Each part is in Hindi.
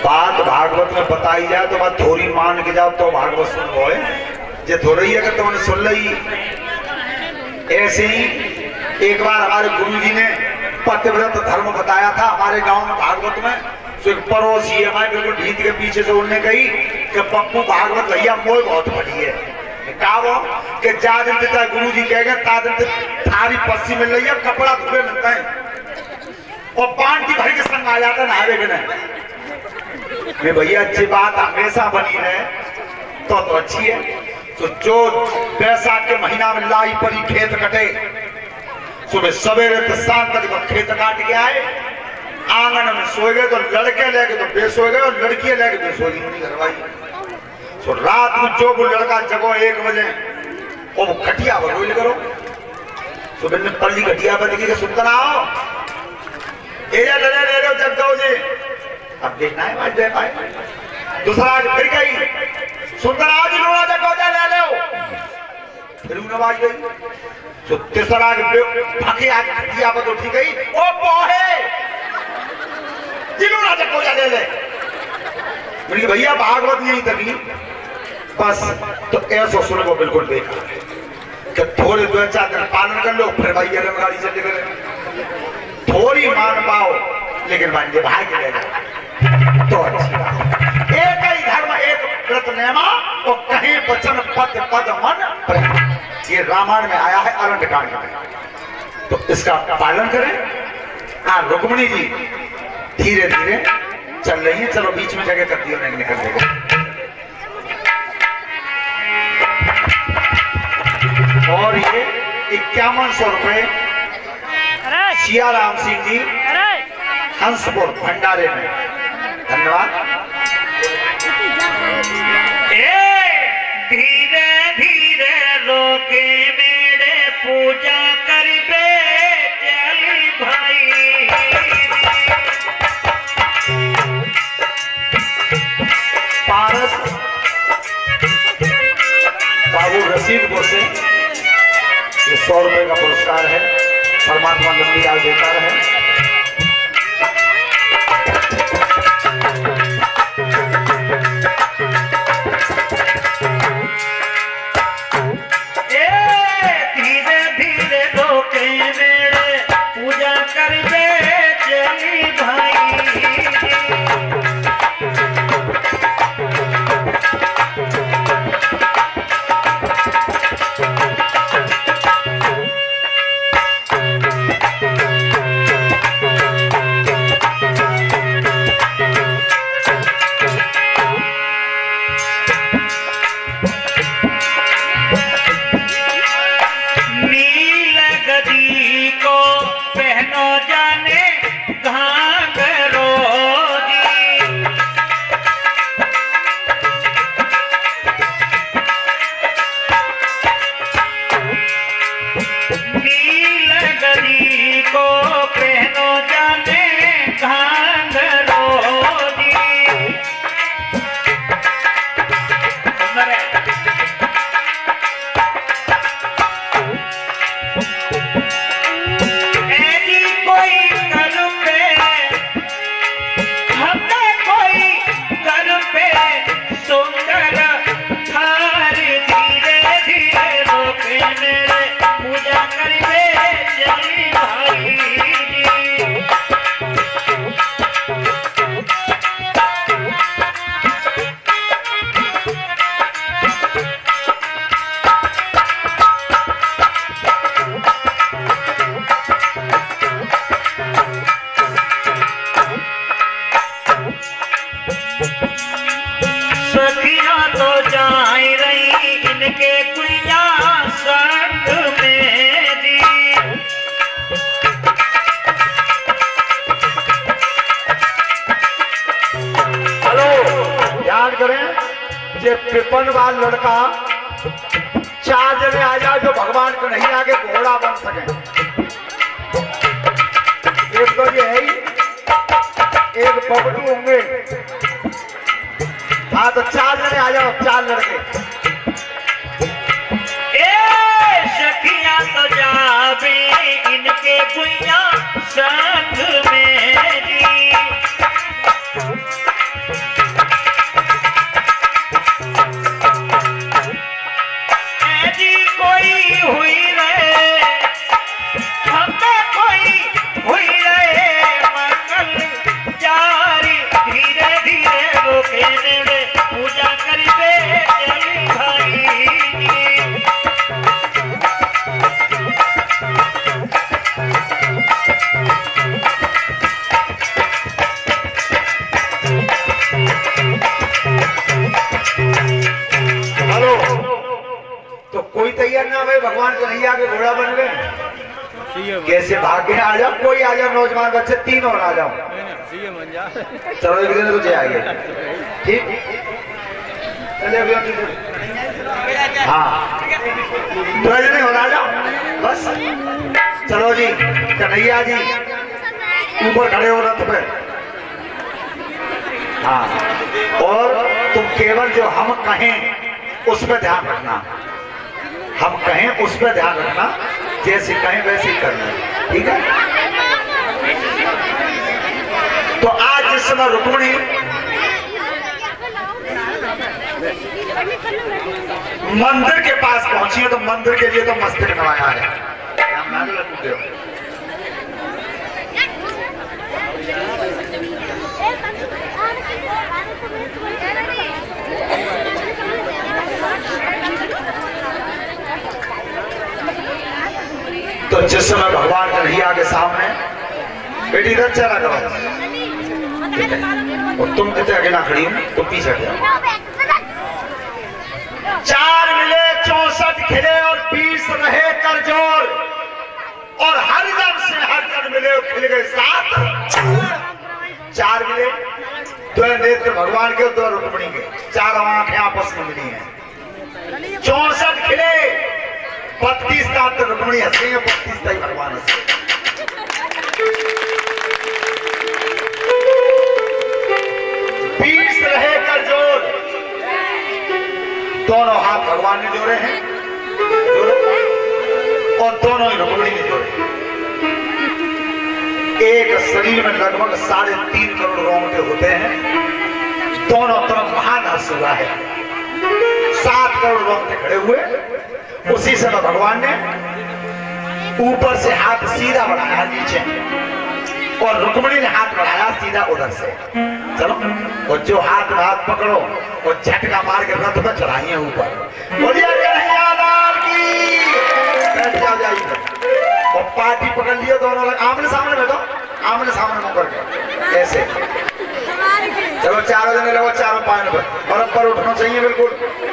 बात भागवत में बताई जाए तो बात थोड़ी मान के जाओ तो भागवत सुन लो जे थोड़ी है कि तुमने सुन ली। ऐसे ही एक बार हमारे गुरु जी ने पतिव्रत धर्म बताया था हमारे गांव में भागवत में। तो एक पड़ोसी है हमारे बिल्कुल भीत के पीछे से उन्होंने कही कि पप्पू भागवत भैया मोह बहुत बड़ी है। कहा वो कि जा दिन देता गुरु जी कह गए ता दिन थारी पस्सी मिल रही है कपड़ा धुले मिलता है और पान की भर के संग आ जाता है नहावे के नहीं। भैया अच्छी बात हमेशा बनी रहे तो अच्छी है। तो जो बैसाख के महीना में लाई परी खेत कटे सुबह सवेरे तो शाम तक तो खेत काट के आए आंगन में सो गए तो लड़के लेके तो बेस हो गए और लड़की लेके बेस हो गई घरवाई। तो रात में जो वो लड़का जगो 1 बजे और वो खटिया बरोल करो सुबह में पल्ली खटिया बन गई सुनकर आओ एरिया ले लो जग दो जी अब देखना है आज दे पाए। दूसरा फिर गई सुंदर आज लोड़ा जगो ले लो फिर नवाज गई। तो तीसरा भागे आज खटिया पर उठी गई ओ पोहे जिलोड़ा जगो ले ले बोली भैया भागवत नहीं तभी बस। तो ऐसा सुन को बिल्कुल बेकार है कि थोड़े 2-4 दिन पालन कर लो फिर भाई गाड़ी चले गए थोड़ी मान पाओ लेकिन मान के भाग ले जाओ तो अच्छी। एक ही धर्म एक व्रत नेमा और कहीं वचन पद पद मन प्रेम ये रामायण में आया है अरण्य कांड में। तो इसका पालन करें। रुक्मिणी जी धीरे धीरे चल रही है चलो बीच में जगह कर दियो नहीं निकल देगा। और ये 5100 रुपए सियाराम सिंह जी हंसपुर भंडारे में धन्यवाद। धीरे धीरे रोके मेरे पूजा कर बे चली भाई पारस बाबू रसीदपुर से ये 100 रुपए का पुरस्कार है परमात्मा लंबी आयु देता रहे। धीरे धीरे रोके मेरे पूजा कर बे चली भाई पिपन वाल लड़का 4 जने आ जाए जो भगवान को नहीं आगे घोड़ा बन सके। एक तो ये है ही एक बबलू होंगे। हाँ तो 4 जने आ जाओ 4 लड़के। सखिया तो जावे इनके गुइया संग मेरी तैयार ना भाई भगवान कन्हैया के घोड़ा बन गए। कैसे भाग के आ जाओ, कोई आ जाओ, नौजवान बच्चे 3 और आ जाओ। चलो एक दिन तुझे आएंगे, ठीक। चलिए अभी हाँ नहीं हो आ जाओ बस। चलो जी कन्हैया जी ऊपर खड़े हो रथ पे। हाँ और तुम केवल जो हम कहें उस पर ध्यान रखना, हम कहें उस पर ध्यान रखना, जैसे कहें वैसे ही करना, ठीक है। तो आज जिस समय रुक्मिणी मंदिर के पास पहुंची है तो मंदिर के लिए तो मस्तक नवाया है। तो जिस समय भगवान कन्हैया के सामने बेटी इधर चला करो, और तुम कितने आगे ना खड़ी हो, तुम पीछे हट जाओ। 4 मिले 64 खिले और 20 रहे कर जोर, और हर जब से हर जन मिले और खिल गए 7। 4 मिले, 2 नेत्र भगवान के, 2 रुक्मिणी के, 4 आंखें आपस में मिली हैं। 64 खिले, 32 दांत रुक्मिणी हंसेंगे, 32 दांत भगवान हंसे। दोनों हाथ भगवान ने जोड़े हैं, और दोनों ही रुक्मिणी ने जोड़े। एक शरीर में लगभग 3.5 करोड़ रोंगटे होते हैं, दोनों तरफ महान हर्ष हुआ है। 7 करोड़ रोंगटे खड़े हुए। उसी समय भगवान ने ऊपर से हाथ सीधा बढ़ाया नीचे, और रुक्मिणी ने हाथ बढ़ाया सीधा उधर से। चलो, और जो हाथ में हाथ पकड़ो और झटका मार के रथ पर चढ़ाइए ऊपर। बोलिए कन्हैया लाल की। बैठ जाओ जाइए, और पार्टी पकड़ लियो दोनों, आमने सामने बैठो, आमने सामने मुंह करके ऐसे। चलो 4 जने लगो, 4 पांव पर बराबर उठना चाहिए बिल्कुल।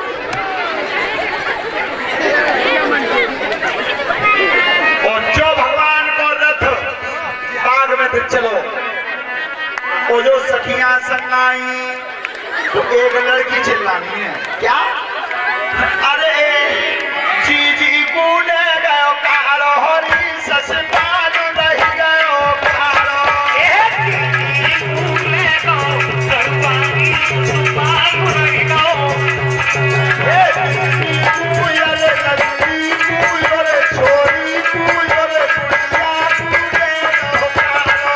और जो भगवान को रथ बाग में फिर चलो, वो जो सखियां संगाई, तो एक लड़की चिल्लानी है, क्या? अरे जी जी कूने गयो कारो, हरी ससुराल रह गयो कारो। कूने गयो सरवानी ससुराल रह गयो। कुयल लड़की कुयल छोरी कुयल कुड़िया कूने गयो कारो,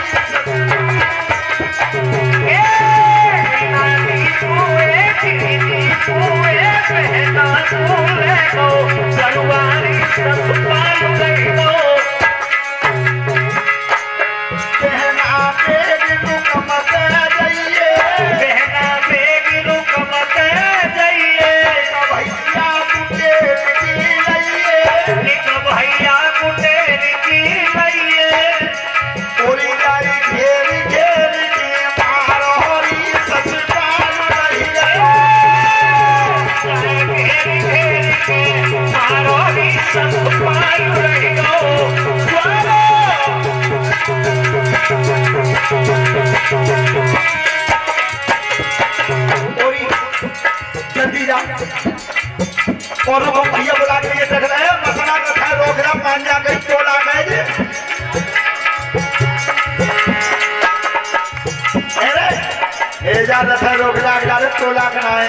और भैया बुला के ये देख रहे हैं, मसला का था रोक रहा, मान जा गई तो ला गए। रखा रोक रहा तो ला कर आए।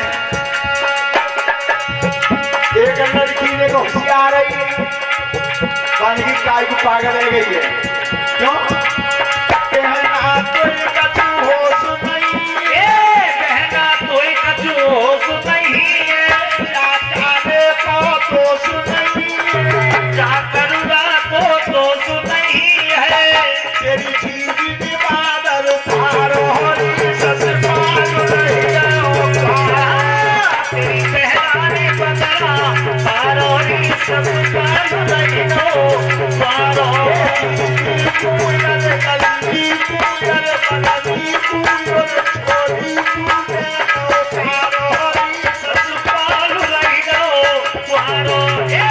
एक लड़की ने को आ रही है, पानी की काय को पागल रह गई है। क्यों? बहना कोई कछु होश नहीं, बहना कोई कछु होश नहीं है, जाने को दोष नहीं, जा करुणा को दोष नहीं है, तेरी चीज की बादल सारो हरी ससुराल रह जाओ का, तेरी बहना ने बदला सारो हरी ससुराल रह जाओ सारो Yeah.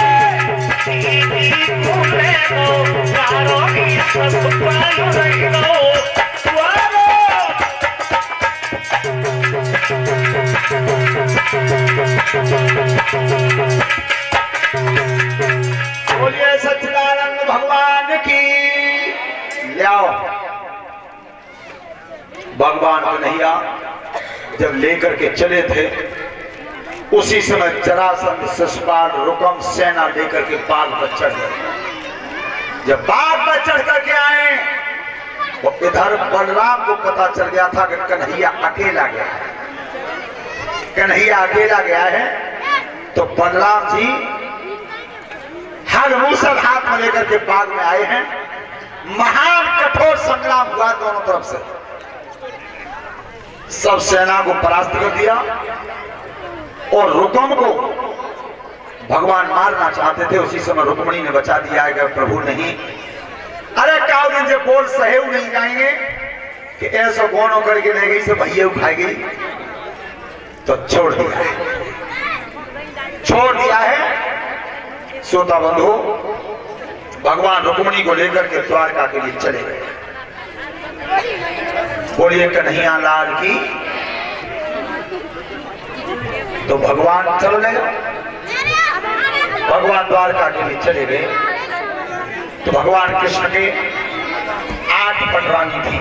भगवान कन्हैया जब लेकर के चले थे, उसी समय जरासंध, शिशुपाल, रुकम सेना लेकर के बाघ पर चढ़ गए। जब बाघ पर चढ़ करके आए तो इधर बलराम को पता चल गया था कि कन्हैया अकेला गया है, कन्हैया अकेला गया है। तो बलराम जी हर मूसल हाथ में लेकर के बाग में आए हैं। महान कठोर संग्राम हुआ दोनों तरफ से, सब सेना को परास्त कर दिया और रुकम को भगवान मारना चाहते थे। उसी समय रुक्मणी ने बचा दिया है कि प्रभु नहीं, अरे काउ दिन से बोल सहे नहीं जाएंगे कि ऐसा कौन करके ले गई से भैया उठाई गई, तो छोड़ दिया है, छोड़ दिया है। श्रोता बंधु, भगवान रुक्मणी को लेकर के द्वारका के लिए चले गए। बोलिए कन्हैया लाल की। तो भगवान चल गए, भगवान द्वारका के लिए चले गए। तो भगवान कृष्ण के 8 पटरानी थी।